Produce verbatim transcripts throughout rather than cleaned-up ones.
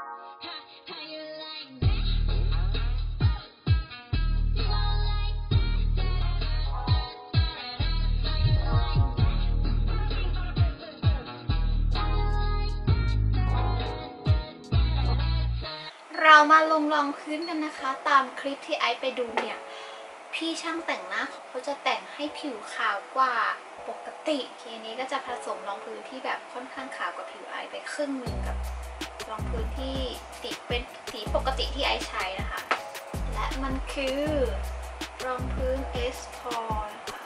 เรามาลงรองพื้นกันนะคะตามคลิปที่ไอซ์ไปดูเนี่ยพี่ช่างแต่งหน้าเขาจะแต่งให้ผิวขาวกว่าปกติทีนี้ก็จะผสมรองพื้นที่แบบค่อนข้างขาวกว่าผิวไอซ์ไปครึ่งหนึ่งกับรองพื้นที่สีเป็นสีปกติที่ไอซ์ใช้นะคะและมันคือรองพื้น เอส พอ นะคะ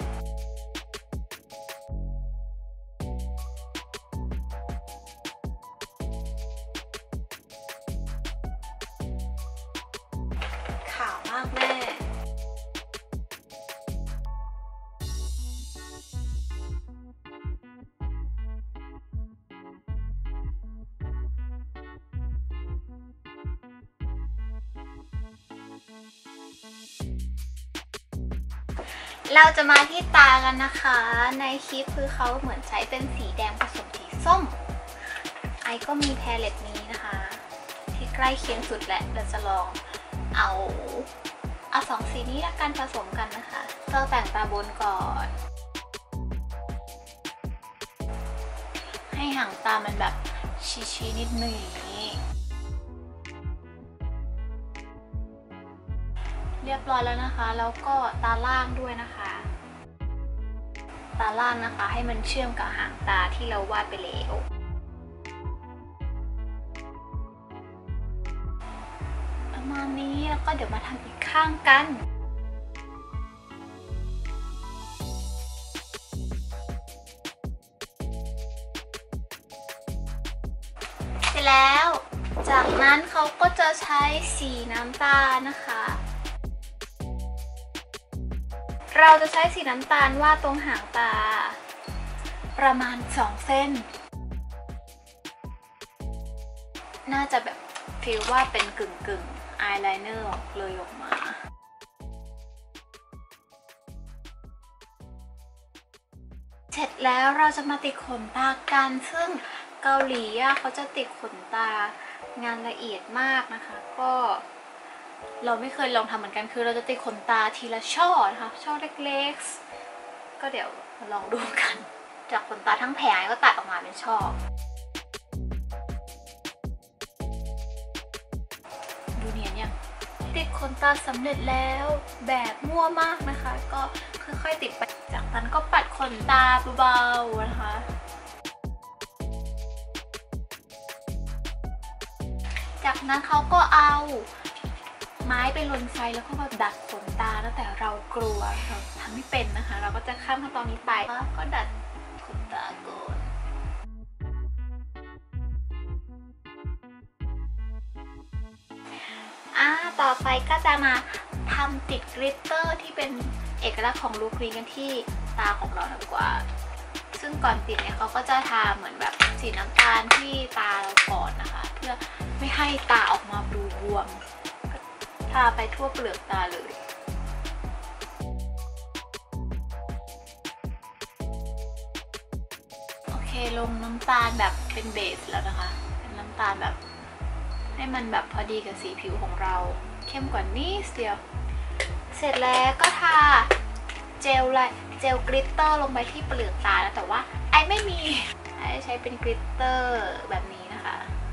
ขาวมากแม่เราจะมาที่ตากันนะคะในคลิปคือเขาเหมือนใช้เป็นสีแดงผสมสีส้มไอก็มีแพลเลตนี้นะคะที่ใกล้เคียงสุดแหละเราจะลองเอาเอาสองสีนี้ละกันผสมกันนะคะเราแต่งตาบนก่อนให้หางตามันแบบชี้ๆนิดนึงอย่างนี้เรียบร้อยแล้วนะคะแล้วก็ตาล่างด้วยนะคะตาล่างนะคะให้มันเชื่อมกับหางตาที่เราวาดไปแล้วประมาณนี้แล้วก็เดี๋ยวมาทำอีกข้างกันเสร็จแล้วจากนั้นเขาก็จะใช้สีน้ำตาลนะคะเราจะใช้สีน้ำตาลวาดตรงหางตาประมาณสองเส้นน่าจะแบบฟีลว่าเป็นกึ่งกึ่งอายไลเนอร์เลยออกมาเสร็จแล้วเราจะมาติดขนตากันซึ่งเกาหลีอ่ะเขาจะติดขนตางานละเอียดมากนะคะก็เราไม่เคยลองทำเหมือนกันคือเราจะติดขนตาทีละช่อนะคะช่อเล็กๆก็เดี๋ยวมาลองดูกันจากขนตาทั้งแผงก็ตัดออกมาเป็นช่อดูเนียนยังติดขนตาสำเร็จแล้วแบบมั่วมากนะคะก็ค่อยๆติดไปจากนั้นก็ปัดขนตาเบาๆนะคะจากนั้นเขาก็เอาไม้ไปลนไฟแล้วก็แบบดัดขนตาแล้วแต่เรากลัวเราทำไม่เป็นนะคะเราก็จะข้ามขั้นตอนนี้ไปก็ดัดขนตาก่อนอ่าต่อไปก็จะมาทำติดกลิตเตอร์ที่เป็นเอกลักษณ์ของลุคนี้กันที่ตาของเราดีกว่าซึ่งก่อนติดเนี่ยเขาก็จะทาเหมือนแบบสีน้ำตาลที่ตาเราก่อนนะคะเพื่อไม่ให้ตาออกมาดูบวมทาไปทั่วเปลือกตาเลยโอเคลงน้ำตาลแบบเป็นเบสแล้วนะคะเป็นน้ำตาลแบบให้มันแบบพอดีกับสีผิวของเราเข้มกว่านี้เดียวเสร็จแล้วก็ทาเจลเลยเจลกลิตเตอร์ลงไปที่เปลือกตาแล้วแต่ว่าไอไม่มีไอใช้เป็นกลิตเตอร์แบบนี้นะคะ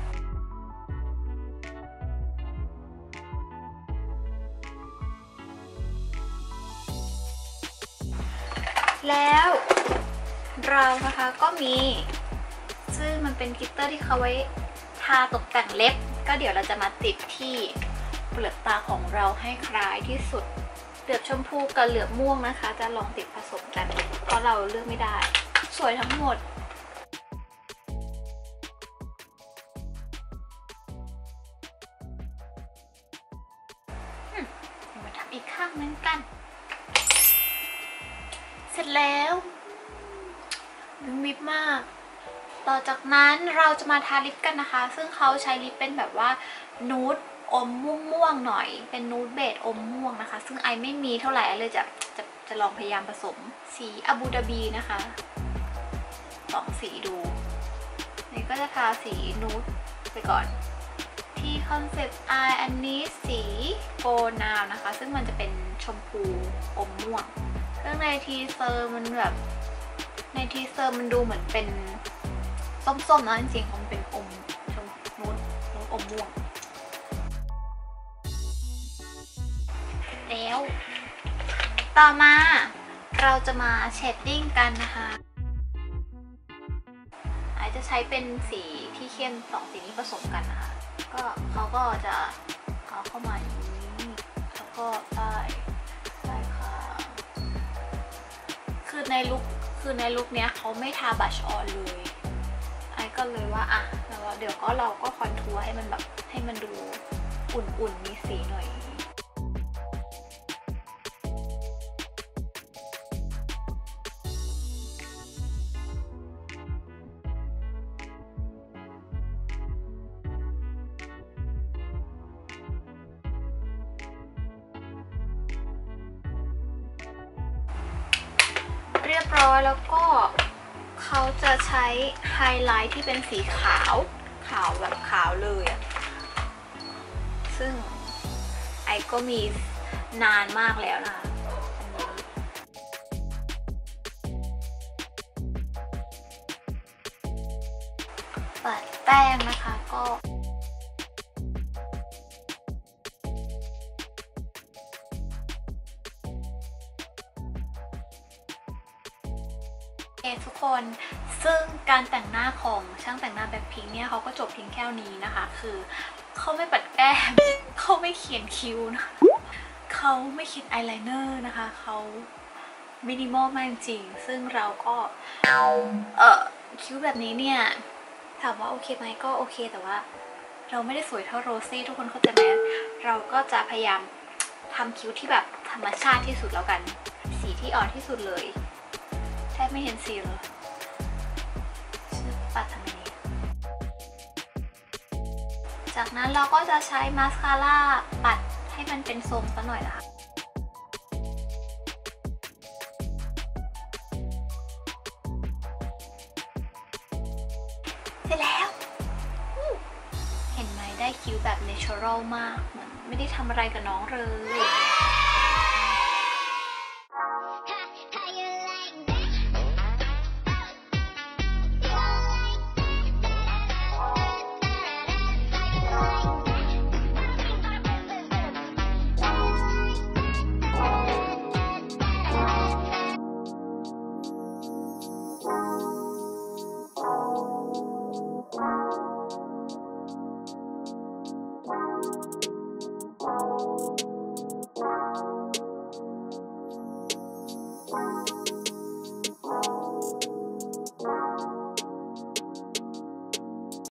แล้วเรานะคะก็มีซึ่งมันเป็นกลิตเตอร์ที่เขาไว้ทาตกแต่งเล็บก็เดี๋ยวเราจะมาติดที่เปลือกตาของเราให้คล้ายที่สุดเหลือบชมพูกับเหลือบม่วงนะคะจะลองติดผสมกันเพราะเราเลือกไม่ได้สวยทั้งหมดมาทำอีกข้างนึงกันเสร็จแล้วนุ่มมิบมากต่อจากนั้นเราจะมาทาลิปกันนะคะซึ่งเขาใช้ลิปเป็นแบบว่านูดอมม่วงๆหน่อยเป็นนูดเบจอมม่วงนะคะซึ่งไอไม่มีเท่าไหร่เลยจะจะจะลองพยายามผสมสีอาบูดาบีนะคะสองสีดูนี่ก็จะทาสีนูดไปก่อนที่คอนเซปต์อายอันนี้สีโฟนาวนะคะซึ่งมันจะเป็นชมพูอมม่วงซึ่งในทีเซอร์มันแบบในทีเซอร์มันดูเหมือนเป็นส้มๆนะจริงๆมันเป็นอมชมพูนูดอมม่วงแล้วต่อมาเราจะมาเชดดิ้งกันนะคะอาจจะใช้เป็นสีที่เข้มสองสีนี้ผสมกันนะคะก็เขาก็จะเอาเข้ามาอย่างนี้แล้วก็ใต้ใต้ค่ะคือในลุคคือในลุคเนี้ยเขาไม่ทาบัชออนเลยไอ้ก็เลยว่าอ่ะแล้วเดี๋ยวก็เราก็คอนทัวร์ให้มันแบบให้มันดูอุ่นๆมีสีหน่อยเรียบร้อยแล้วก็เขาจะใช้ไฮไลท์ที่เป็นสีขาวขาวแบบขาวเลยอะซึ่งไอก็มีนานมากแล้วนะคะปัดแป้งนะคะก็ทุกคนซึ่งการแต่งหน้าของช่างแต่งหน้าแบล็คพิงค์เนี่ยเขาก็จบเพียงแค่นี้นะคะคือเขาไม่ปัดแก้มเขาไม่เขียนคิ้วนะเขาไม่คิดอายไลเนอร์นะคะเขามินิมอลมากจริงซึ่งเราก็เออคิ้วแบบนี้เนี่ยถามว่าโอเคไหมก็โอเคแต่ว่าเราไม่ได้สวยเท่าโรซี่ทุกคนเข้าใจไหมเราก็จะพยายามทำคิ้วที่แบบธรรมชาติที่สุดแล้วกันสีที่อ่อนที่สุดเลยแทบไม่เห็นสีเลยชื่อปัดทำไมนี้จากนั้นเราก็จะใช้มาสคาร่าปัดให้มันเป็นทรงซะหน่อยนะคะเสร็จแล้วเห็นไหมได้คิ้วแบบเนเชอรัลมากเหมือนไม่ได้ทำอะไรกับน้องเลย